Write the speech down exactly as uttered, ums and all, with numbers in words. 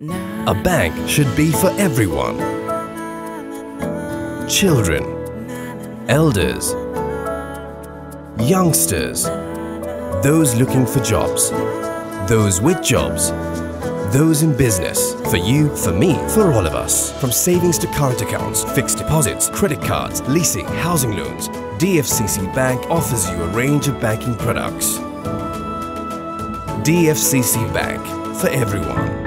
A bank should be for everyone. Children, elders, youngsters, those looking for jobs, those with jobs, those in business, for you, for me, for all of us. From savings to current accounts, fixed deposits, credit cards, leasing, housing loans, D F C C Bank offers you a range of banking products. D F C C Bank, for everyone.